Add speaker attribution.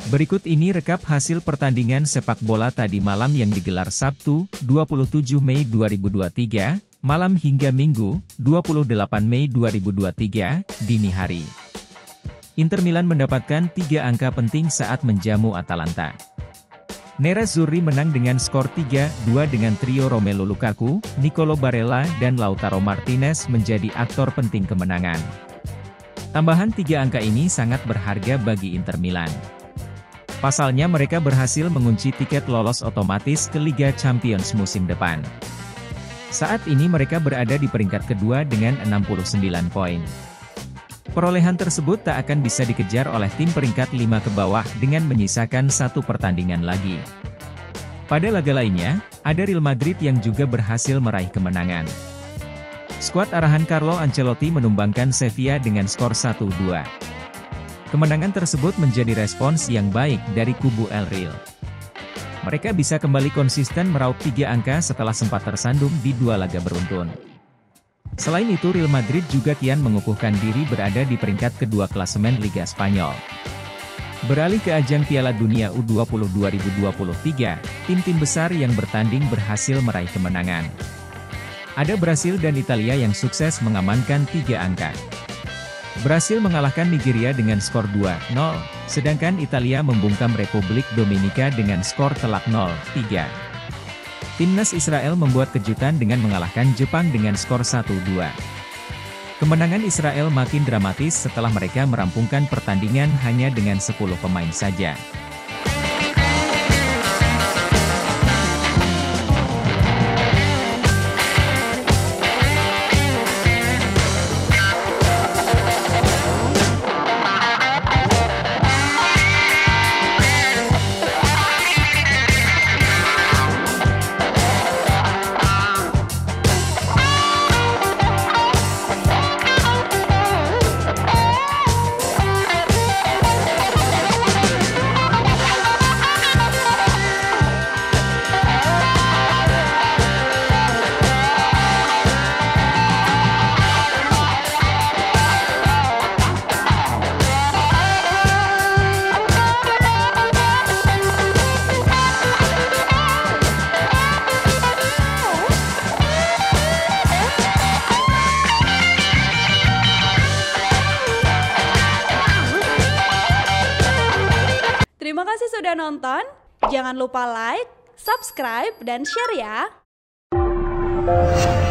Speaker 1: Berikut ini rekap hasil pertandingan sepak bola tadi malam yang digelar Sabtu, 27 Mei 2023, malam hingga Minggu, 28 Mei 2023, dini hari. Inter Milan mendapatkan 3 angka penting saat menjamu Atalanta. Nerazzurri menang dengan skor 3-2 dengan trio Romelu Lukaku, Nicolo Barella dan Lautaro Martinez menjadi aktor penting kemenangan. Tambahan 3 angka ini sangat berharga bagi Inter Milan. Pasalnya mereka berhasil mengunci tiket lolos otomatis ke Liga Champions musim depan. Saat ini mereka berada di peringkat kedua dengan 69 poin. Perolehan tersebut tak akan bisa dikejar oleh tim peringkat 5 ke bawah dengan menyisakan 1 pertandingan lagi. Pada laga lainnya, ada Real Madrid yang juga berhasil meraih kemenangan. Skuad arahan Carlo Ancelotti menumbangkan Sevilla dengan skor 1-2. Kemenangan tersebut menjadi respons yang baik dari kubu El Real. Mereka bisa kembali konsisten meraup 3 angka setelah sempat tersandung di 2 laga beruntun. Selain itu Real Madrid juga kian mengukuhkan diri berada di peringkat kedua klasemen Liga Spanyol. Beralih ke ajang Piala Dunia U20 2023, tim-tim besar yang bertanding berhasil meraih kemenangan. Ada Brasil dan Italia yang sukses mengamankan 3 angka. Brasil mengalahkan Nigeria dengan skor 2-0, sedangkan Italia membungkam Republik Dominika dengan skor telak 0-3. Timnas Israel membuat kejutan dengan mengalahkan Jepang dengan skor 1-2. Kemenangan Israel makin dramatis setelah mereka merampungkan pertandingan hanya dengan 10 pemain saja.
Speaker 2: Terima kasih sudah nonton, jangan lupa like, subscribe, dan share ya!